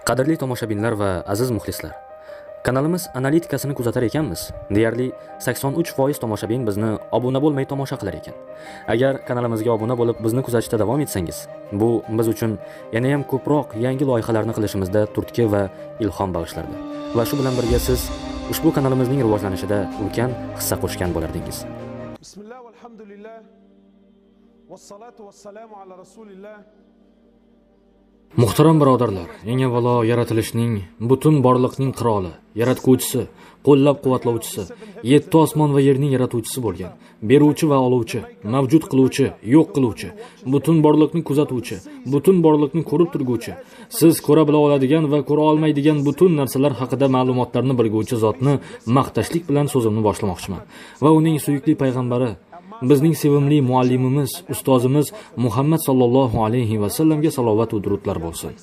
Qadrli tomoshabinlar va aziz muxlislar, kanalimiz analitikasini kuzatar ekanmiz. Deyarli 83% tomoshabin bizni obuna bo'lmay tomosha qilar ekan. Agar kanalimizga obuna bo'lib bizni kuzatishda davom etsangiz, bu biz uchun yana ham ko'proq yangi loyihalarni qilishimizda turtki va ilhom bag'ishlardi. Va shu bilan birga siz ushbu kanalimizning rivojlanishida ulkan hissa qo'shgan bo'lardingiz. Bismillah valhamdulillah vassalatu vassalamu ala rasulillah. Muhtaram birodarlar, eng avvalo yaratilishning, butun borliqning qiroli, yaratguvchisi, qo'llab-quvvatlovchisi, 7 osmon va yerning yaratuvchisi bo'lgan, beruvchi va oluvchi, mavjud qiluvchi, yo'q qiluvchi, butun borliqni kuzatuvchi, butun borliqni ko'rib turguvchi, siz ko'ra bila oladigan va ko'ra olmaydigan butun narsalar haqida ma'lumotlarni bilguvchi zotni maqtashlik bilan so'zimni boshlamoqchiman va uning suyukli payg'ambari, bizning sevimli muallimimiz, ustozimiz Muhammad sallallohu alayhi va sallamga salovat va durudlar bo'lsin.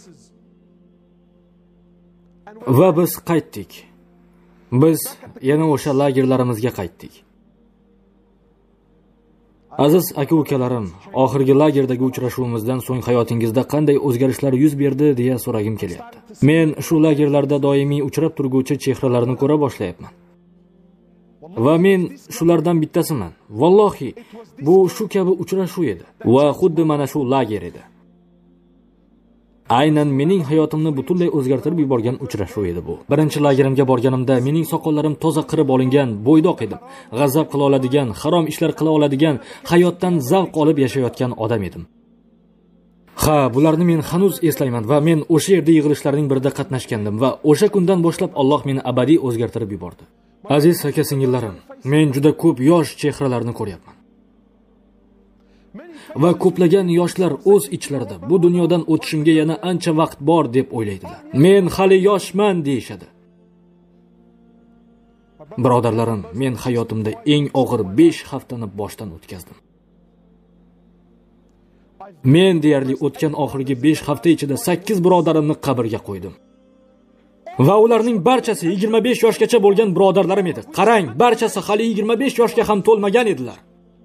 Va biz qaytdik. Biz yana o'sha lagerlarimizga qaytdik. Aziz aka-ukalarim, oxirgi lagerdagi uchrashuvimizdan so'ng hayotingizda qanday o'zgarishlar yuz berdi deya so'ragim kelyapti. Men shu lagerlarda doimiy uchrab turguvchi chehralarni ko'ra boshlayapman. Va men shulardan bittasiman. Vallohi, bu shu kabi uchrashuv edi va xuddi mana shu lager edi. Aynan mening hayotimni butunlay o'zgartirib yuborgan uchrashuv edi bu. Birinchi lagerimga borganimda mening soqollarim toza qirib olingan, bo'ydoq edim. G'azab qila oladigan, harom ishlar qila oladigan, hayotdan zavq olib yashayotgan odam edim. Ha, bularni men hanuz eslayman va men o'sha yerda yig'ilishlarning birida qatnashgandim va o'sha kundan boshlab Alloh meni abadiy o'zgartirib yubordi. Aziz aka-singillarim, men juda ko'p yosh chehralarni ko'ryapman. Va ko'plagan yoshlar o'z ichlarida bu dunyodan o'tishimga yana ancha vaqt bor deb o'ylaydilar. Men hali yoshman deyshadi. Birodarlarim, men hayotimda eng og'ir 5 haftani boshdan o'tkazdim. Men deyarli o'tgan oxirgi 5 hafta ichida 8 birodarimni qabrga qo'ydim. Va ularning barchasi 25 yoshgacha bo'lgan birodarlarim edi. Qarang, barchasi hali 25 yoshga ham to'lmagan edilar.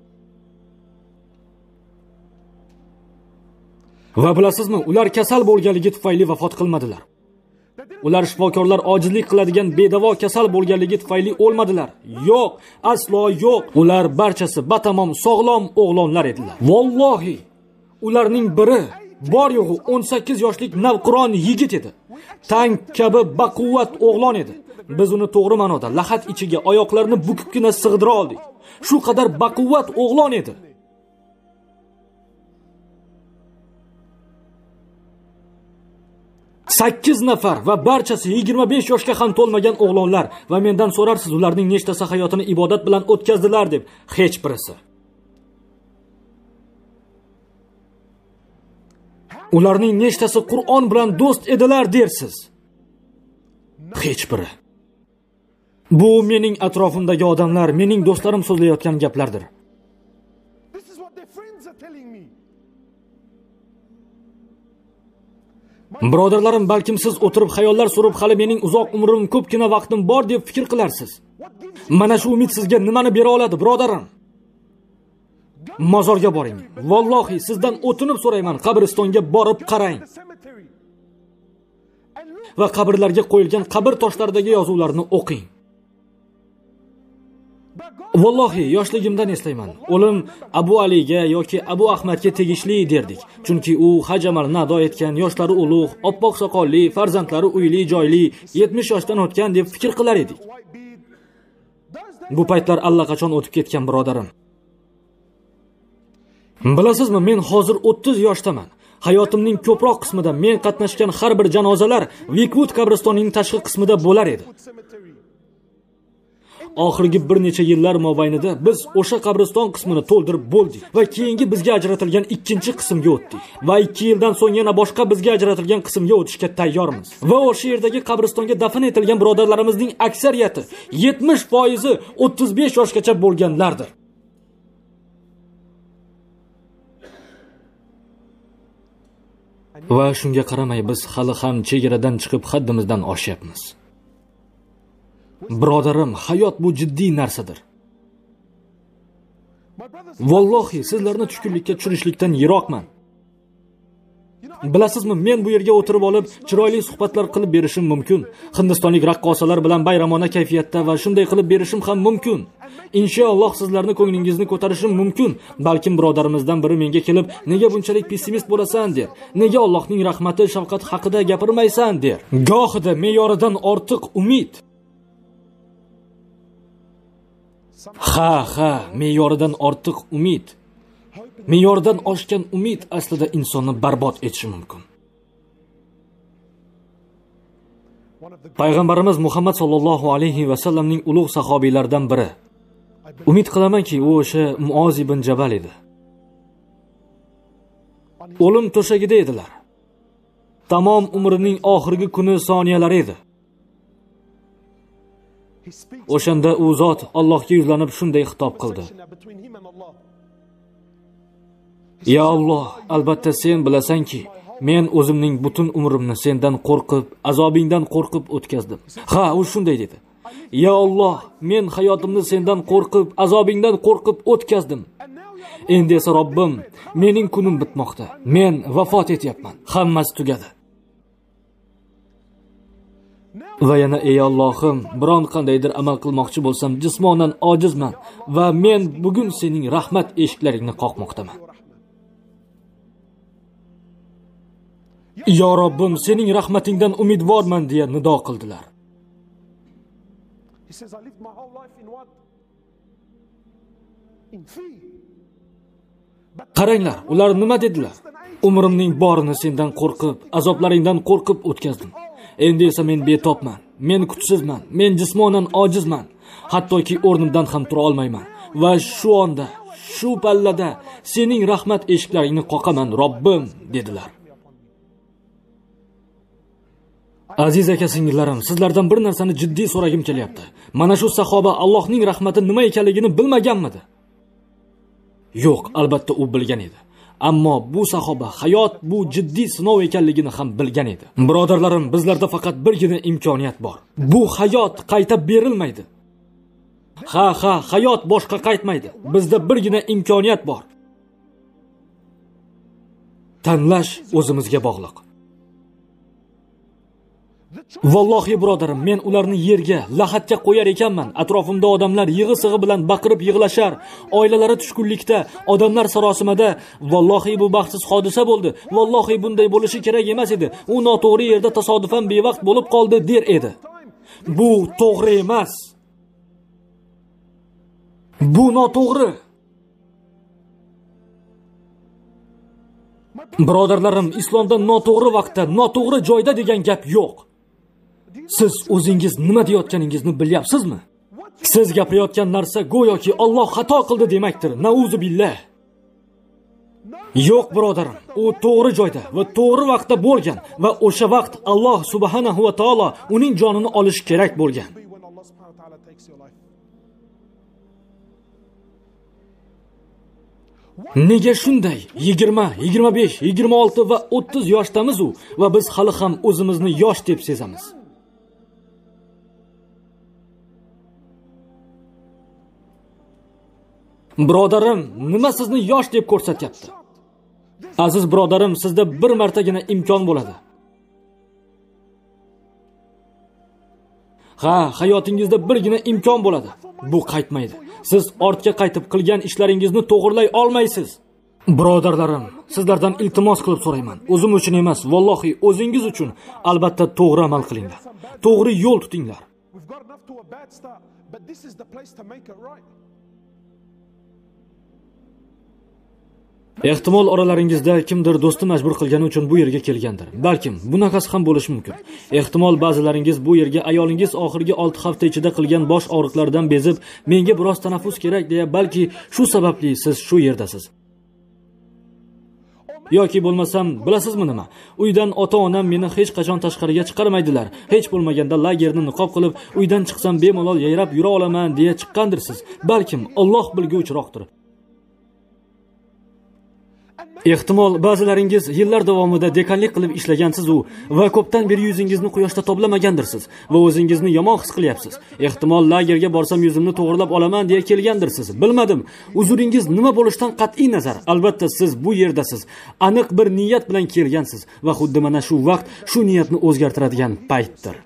Va bilasizmi, ular kasal bo'lganligi tufayli vafot qilmadilar. Ular shifokorlar ojizlik qiladigan bedavo kasal bo'lganligi tufayli o'lmadilar. Yo'q, aslo yo'q. Ular barchasi batamom sog'lom o'g'lonlar edilar. Vallohi, ularning biri bor yo'g'i 18 yoshlik navqiron yigit edi. Tank kabi baquvvat o'g'lon edi. Biz uni to'g'ri ma'noda lahat ichiga oyoqlarini bukibgina sig'dira oldik. Shu qadar baquvvat o'g'lon edi. Sakkiz nafar va barchasi 25 yoshga ham to'lmagan o'g'lonlar va mendan so'rarsiz, ularning nechtasi hayotini ibodat bilan o'tkazdilar deb? Hech birisi. Ularning nechtasi Qur'on bilan do'st edilar dersiz? Hech biri. Bu mening atrofimdagi odamlar, mening do'stlarim so'zlayotgan gaplardir. Birodarlarim, balkim siz o'tirib xayollar surib, hali mening uzoq umrim, ko'pgina vaqtim bor deb fikr qilarsiz. Mana shu umid sizga nimani bera oladi, birodarim? Mozorga boring. Vallohi sizdan o'tinib so'rayman, qabristonga borib qarang. Va qabrlarga qo'yilgan qabr toshlaridagi yozuvlarni o'qing. Vallohi yoshligimdan eslayman. O'lim Abu Aliga yoki Abu Ahmadga tegishli derdik. Chunki u haj amalini ado etgan, yoshlari ulug', oppoq soqolli, farzandlari uyli, joyli, 70 yoshdan o'tgan deb fikr qilar edik. Bu paytlar allaqachon o'tib ketgan, birodarim. Bilasizmi, men hozir 30 yoshdaman. Hayotimning ko'proq qismida men qatnashgan har bir janozalar Vikwood qabristonining tashqi qismida bo'lar edi. Oxirgi bir necha yillar mobaynida biz o'sha qabriston qismini to'ldirib bo'ldik va keyingi bizga ajratilgan ikkinchi qismga o'tdik. Va 2 yildan so'ng yana boshqa bizga ajratilgan qismga o'tishga tayyormiz. Va o'sha yerdagi qabristonga dafn etilgan birodarlarimizning aksariyati 70% 35 yoshgacha bo'lganlardir. Va shunga qaramay biz hali ham chegaradan chiqib haddimizdan oshyapmiz. Birodarim, hayot bu jiddiy narsadir. Vallohi sizlarni tushkunlikka tushirishlikdan yiroqman. Bilasizmi, men bu yerga o'tirib olib, chiroyli suhbatlar qilib berishim mumkin. Hindistonlik raqqosalar bilan bayramona kayfiyatda va shunday qilib berishim ham mumkin. Inshaalloh sizlarning ko'nglingizni ko'tarishim mumkin. Balkim birodarimizdan biri menga kelib, "Nega bunchalik pessimist bo'lasan?" der. "Nega Allohning rahmati, shafqati haqida gapirmaysan?" der. Gohida me'yoridan ortiq umid. Ha, me'yoridan ortiq umid. Me'yordan oshgan umid aslida insonni barbod etishi mumkin. Payg'ambarimiz Muhammad sallallohu alayhi va sallamning ulug' sahobiylaridan biri. Umid qilamanki, u o'sha Muoz ibn Jabal edi. O'lim to'shagida edilar. Tamom umrining oxirgi kuni soniyalari edi. O'shanda u zot Allohga yuzlanib shunday xitob qildi: "Ya Alloh, albatta sen bilasanki, men o'zimning butun umrimni sendan qo'rqib, azobingdan qo'rqib o'tkazdim." Ha, u shunday dedi: "Ya Alloh, men hayotimni sendan qo'rqib, azobingdan qo'rqib o'tkazdim. Endi esa Robbim, mening kunim bitmoqda. Men vafot etyapman. Hammasi tugadi." Va yana: "Ey Allohim, biron qandaydir amal qilmoqchi bo'lsam, jismonan ojizman va men bugun sening rahmat eshiklaringni qoqmoqdaman. Ya Robbim, sening rahmatingdan umidvorman" deya nido qildilar. Qaranglar, ular nima dedilar? Umrimning borini sendan qo'rqib, azoblaringdan qo'rqib o'tkazdim. Endi esa men betobman, men kuchsizman, men jismonan ojizman, hattoki o'rnimdan ham tura olmayman va shu onda, shu pallada sening rahmat eshiklaringni qoqaman, Robbim, dedilar. Aziz aka-singillarim, sizlardan bir narsani jiddiy so'ragim kelyapti. Mana shu sahoba Allohning rahmati nima ekanligini bilmaganmidi? Yo'q, albatta u bilgan edi. Ammo bu sahoba hayot bu jiddiy sinov ekanligini ham bilgan edi. Birodarlarim, bizlarda faqat birgina imkoniyat bor. Bu hayot qaytib berilmaydi. Ha, hayot boshqa qaytmaydi. Bizda birgina imkoniyat bor. Tanlash o'zimizga bog'liq. Vallohi birodarim, men ularni yerga, lahatga qo'yar ekanman. Atrofimda odamlar yig'i-sig'i bilan baqirib yig'lashar, oilalari tushkunlikda, odamlar sarosimada. Vallohi bu baxtsiz hodisa bo'ldi. Vallohi bunday bo'lishi kerak emas edi. U noto'g'ri yerda tasodifan bevaqt bo'lib qoldi der edi. Bu to'g'ri emas. Bu noto'g'ri. Birodarlarim, islomda noto'g'ri vaqtda, noto'g'ri joyda degan gap yo'q. Siz o'zingiz nima deyotganingizni bilyapsizmi? Siz gapirayotgan narsa go'yoki Alloh xato qildi demakdir. Nauzu billah. Yo'q birodarim, u to'g'ri joyda va to'g'ri vaqtda bo'lgan va o'sha vaqt Alloh subhanahu va taolo uning jonini olishi kerak bo'lgan. Nega shunday? 20, 25, 26 va 30 yoshdamiz va biz hali ham o'zimizni yosh deb sezamiz. Birodarim, nima sizni yosh deb ko'rsatyapti? Aziz birodarim, sizda bir martagina imkon bo'ladi. Ha, hayotingizda birgina imkon bo'ladi. Bu qaytmaydi. Siz ortga qaytib qilgan ishlaringizni to'g'rilay olmaysiz. Birodarlarim, sizlardan iltimos qilib so'rayman. O'zim uchun emas, vallohi o'zingiz uchun albatta to'g'ri amal qilinglar. To'g'ri yo'l tutinglar. Ehtimol oralaringizda kimdir do'sti majbur qilgani uchun bu yerga kelgandir. Balkim bunaqasi ham bo'lishi mumkin. Ehtimol ba'zilaringiz bu yerga ayolingiz oxirgi 6 hafta ichida qilgan bosh og'riqlaridan bezib, menga biroz tanaffus kerak deya, balki shu sababli siz shu yerdasiz. Yoki bo'lmasam, bilasizmi nima? Uydan ota-onam meni hech qachon tashqariga chiqarmaydilar. Hech bo'lmaganda lagerni niqob qilib, uydan chiqsam bemalol yayrab yura olaman deya chiqqandirsiz. Balkim Alloh bilguvchiroqdir. Ehtimol ba'zilaringiz yillar davomida dekanlik qilib ishlagansiz va ko'pdan beri yuzingizni quyoshda toblamagandirsiz va o'zingizni yomon his qilyapsiz. Ehtimol lagerga borsam yuzimni to'g'rilab olaman deya kelgandirsiz. Bilmadim. Uzuringiz nima bo'lishidan qat'iy nazar, albatta siz bu yerdasiz. Aniq bir niyat bilan kelgansiz va xuddi mana shu vaqt shu niyatni o'zgartiradigan paytdir.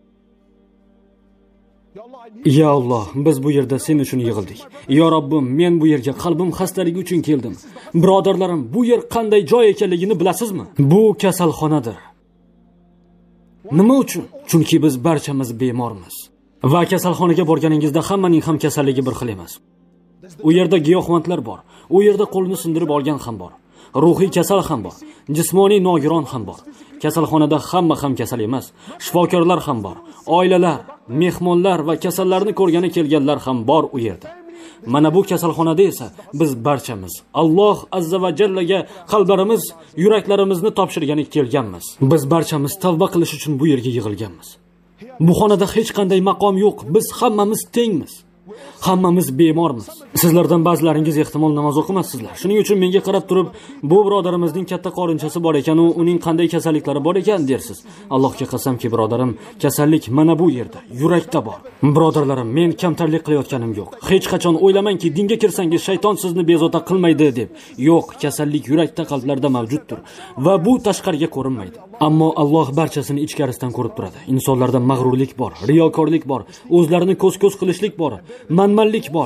Ya Alloh, biz bu yerda sen uchun yig'ildik. Ya Robbim, men bu yerga qalbim xastaligi uchun keldim. Birodarlarim, bu yer qanday joy ekanligini bilasizmi? Bu kasalxonadir. Nima uchun? Chunki biz barchamiz bemormiz. Va kasalxonaga borganingizda hammaning ham kasalligi bir xil emas. U yerda giyohvandlar bor. U yerda qo'lini sindirib olgan ham bor. Ruhiy kasal ham bor. Jismoniy nogiron ham bor. Kasalxonada hamma ham kasal emas. Shifokorlar ham bor. Oilalar, mehmonlar va kasallarni ko'rgani kelganlar ham bor u yerda. Mana bu kasalxonada esa biz barchamiz Alloh azza va jallaga qalblarimiz, yuraklarimizni topshirgani kelganmiz. Biz barchamiz tavba qilish uchun bu yerga yig'ilganmiz. Bu xonada hech qanday maqom yo'q. Biz hammamiz tengmiz. Hammamiz bemormiz. Sizlardan ba'zilaringiz ehtimol namoz o'qimassizlar. Shuning uchun menga qarab turib, bu birodarimizning katta qorinchasi bor ekan, uning qanday kasalliklari bor ekan dersiz. Allohga qasamki, birodarim, kasallik mana bu yerda, yurakda bor. Birodarlarim, men kamtarlik qilayotganim yo'q. Hech qachon o'ylamangki, dinga kirsangiz shayton sizni bezovta qilmaydi deb. Yo'q, kasallik yurakda, qalblarda mavjuddir va bu tashqariga ko'rinmaydi. Ammo Alloh barchasini ichkarisidan ko'rib turadi. Insonlarda mag'rurlik bor, riyokorlik bor, o'zlarini ko'z-ko'z qilishlik bor, manmanlik bor.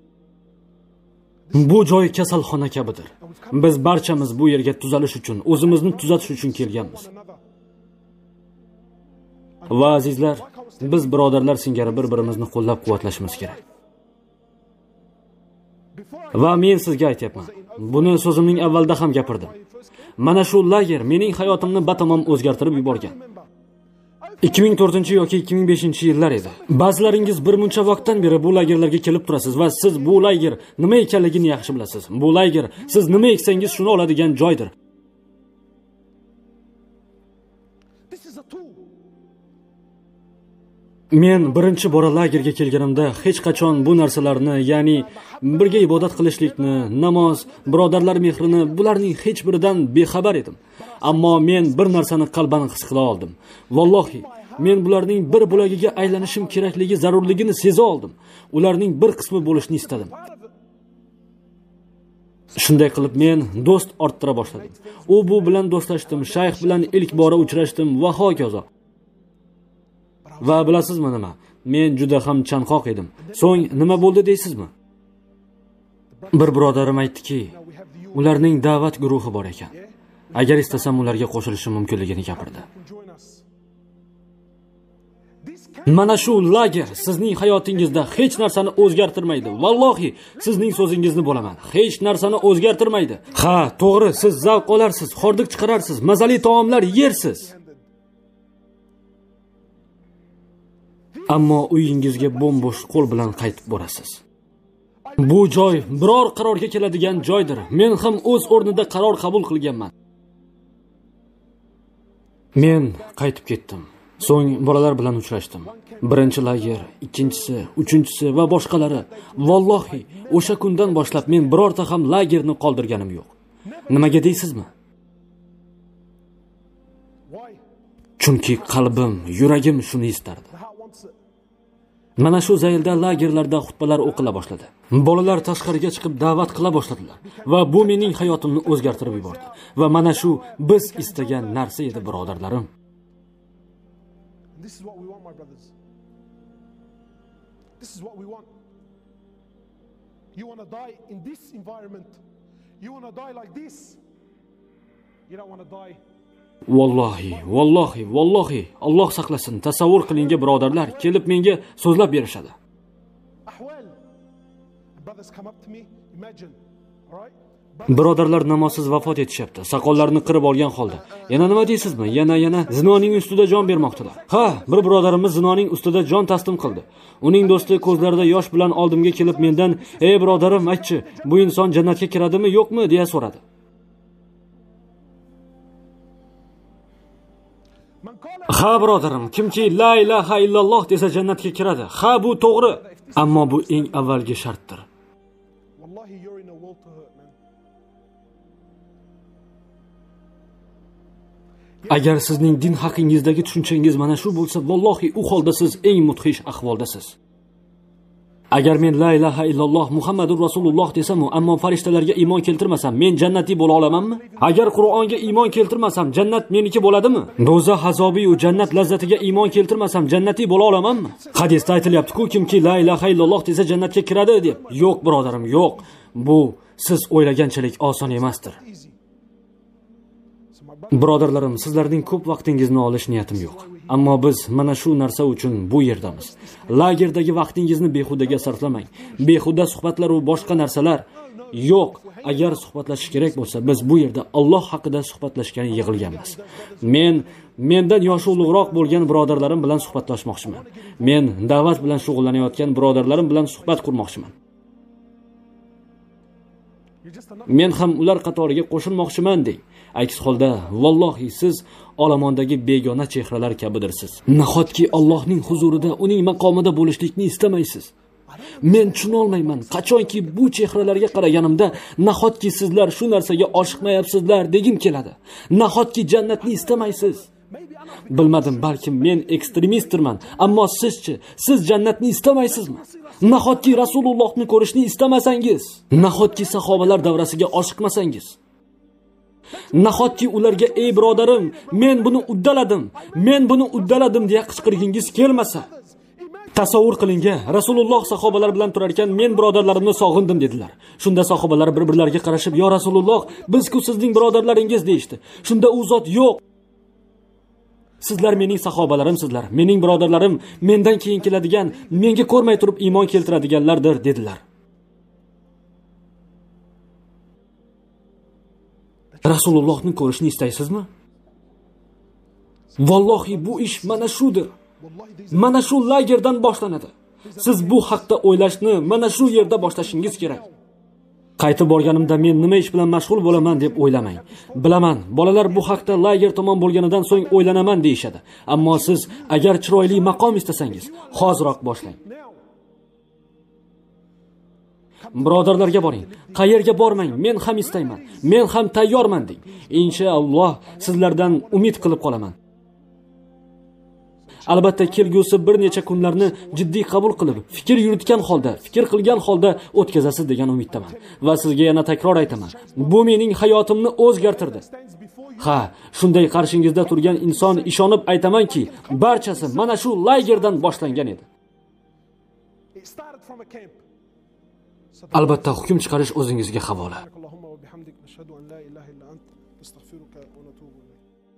Bu joy kasalxona kabidir. Biz barchamiz bu yerga tuzalish uchun, o'zimizni tuzatish uchun kelganmiz. Va azizlar, biz birodarlar singari bir-birimizni qo'llab-quvvatlashimiz kerak. Va men sizga aytayapman. Buni so'zimning avvalida ham gapirdim. Mana shu lager mening hayotimni batamom o'zgartirib yuborgan. 2004 yoki 2005 yillar edi. Ba'zilaringiz bir muncha vaqtdan beri bu lagerlarga kelib turasiz va siz bu lager nima ekanligini yaxshi bilasiz. Bu lager siz nima eksangiz shuni oladigan joydir. Men birinchi bora lagerga kelganimda hech qachon bu narsalarni, ya'ni birga ibodat qilishlikni, namoz, birodarlar mehrini, bularning hech biridan bexabar edim. Ammo men bir narsani qalban his qila oldim. Vallohi, men bularning bir bo'lagiga aylanishim kerakligi zarurligini seza oldim. Ularning bir qismi bo'lishni istadim. Shunday qilib men do'st orttira boshladim. U bu bilan do'stlashdim, shayx bilan ilk bora uchrashdim va hokazo. Va bilasizmi nima? Men juda ham chanqoq edim. So'ng nima bo'ldi deysizmi? Bir birodarim aytdiki, ularning da'vat guruhi bor ekan. Agar istasam ularga qo'shilishim mumkinligini gapirdi. Mana shu lager sizning hayotingizda hech narsani o'zgartirmaydi. Vallohi, sizning so'zingizni bo'laman. Hech narsani o'zgartirmaydi. Ha, to'g'ri, siz zavq olarsiz, hordiq chiqararsiz, mazali taomlar yersiz. Ammo uyingizga bo'm-bo'sh qo'l bilan qaytib borasiz. Bu joy biror qarorga keladigan joydir. Men ham o'z o'rnida qaror qabul qilganman. Men qaytib ketdim. So'ng bolalar bilan uchrashdim. Birinchi lager, ikkinchisi, uchinchisi va boshqalari. Vallohi, o'sha kundan boshlab men birorta ham lagerni qoldirganim yo'q. Nimaga deysizmi? Chunki qalbim, yuragim shuni istardi. Mana shu zaylda lagerlarda xutbalar o'qila boshladi. Bolalar tashqariga chiqib da'vat qila boshladilar va bu mening hayotimni o'zgartirib yubordi. Va mana shu biz istagan narsa edi, birodarlarim. This is what we want, my brothers. This is what we want. You want to die in this environment. You want to die like this. You don't want to die. Vallohi, Alloh saqlasin. Tasavvur qilinga birodarlar kelib menga so'zlab berishadi. Birodarlar namozsiz vafot etishyapti. Soqollarini qirib olgan holda. Yana nima deysizmi? Yana zinoning ustida jon bermoqdilar. Ha, bir birodarimiz zinoning ustida jon taslim qildi. Uning do'sti ko'zlarida yosh bilan oldimga kelib mendan, "Ey birodarim, aytchi, bu inson jannatga kiradimi, yo'qmi?" deya so'radi. Ha birodarim, kimki la ilaha illalloh desa jannatga kiradi. Ha, bu to'g'ri, ammo bu eng avvalgi shartdir. Agar sizning din haqingizdagi tushunchangiz mana shu bo'lsa, vallohi u holda siz eng mudhish ahvoldasiz. Agar men la ilaha illalloh Muhammadur Rasululloh desam, ammo farishtalarga iymon keltirmasam, men jannatiy bo'la olamanmi? Agar Qur'onga iymon keltirmasam, jannat meniki bo'ladimi? Do'zax azobi va jannat lazzatiga iymon keltirmasam, jannatiy bo'la olamanmi? Hadisda aytilyapti-ku, kimki la ilaha illalloh desa jannatga kiradi deb. Yo'q, birodarim, yo'q. Bu siz o'ylaganchalik oson emasdir. Birodarlarim, sizlarning ko'p vaqtingizni olish niyatim yo'q. Ammo biz mana shu narsa uchun bu yerdamiz. Lagerdagi vaqtingizni behudaga sarflamang. Behuda suhbatlar va boshqa narsalar yo'q. Agar suhbatlashish kerak bo'lsa, biz bu yerda Alloh haqida suhbatlashga yig'ilganmiz. Mendan yoshi ulug'roq bo'lgan birodarlarim bilan suhbatlashmoqchiman. Men da'vat bilan shug'ullanayotgan birodarlarim bilan suhbat qurmoqchiman. Men ham ular qatoriga qo'shilmoqchiman deng. Aks holda vallohi siz olamondagi begona chehralar kabidirsiz. Nahotki Allohning huzurida, uning maqomida bo'lishlikni istamaysiz? Men tushuna olmayman. Qachonki bu chehralarga qaraganimda, nahotki sizlar shu narsaga oshiqmayapsizlar degim keladi. Nahotki jannatni istamaysiz? Bilmadim, balki men ekstremistdirman, ammo sizchi? Siz jannatni istamaysizmi? Nahotki Rasulullohni ko'rishni istamasangiz? Nahotki sahobalar davrasiga oshiqmasangiz? Nahotki ularga ey birodarim, men buni uddaladim deya qichqirgingiz kelmasa? Tasavvur qilinga, Rasululloh sahobalar bilan turar ekan, men birodarlarimni sog'indim dedilar. Shunda sahobalar bir-birlariga qarashib, "Yo Rasululloh, biz-ku sizning birodarlaringiz" deyishdi. Shunda u zot, "Yo'q. Sizlar mening sahobalarimsizlar. Mening birodarlarim mendan keyin keladigan, menga ko'rmay turib iymon keltiradiganlardir" dedilar. Rasulullohni ko'rishni istaysizmi? Vallohi bu ish mana shudir. Mana shu lagerdan boshlanadi. Siz bu haqda o'ylashni mana shu yerda boshlashingiz kerak. Qaytib borganimda men nima ish bilan mashg'ul bo'laman deb o'ylamang. Bilaman, bolalar bu haqda lager tomon bo'lganidan so'ng o'ylanaman deyshadi. Ammo siz agar chiroyli maqom istasangiz, hoziroq boshlang. Birodarlarga boring. Qayerga bormang, men ham istayman. Men ham tayyorman deng. Inshaalloh sizlardan umid qilib qolaman. Albatta kelgusi bir necha kunlarni jiddiy qabul qilib, fikr qilgan holda o'tkazasiz degan umiddaman. Va sizga yana takror aytaman. Bu mening hayotimni o'zgartirdi. Ha, shunday qarshingizda turgan inson ishonib aytamanki, barchasi mana shu lagerdan boshlangan edi. Albatta hukm chiqarish o'zingizga havola.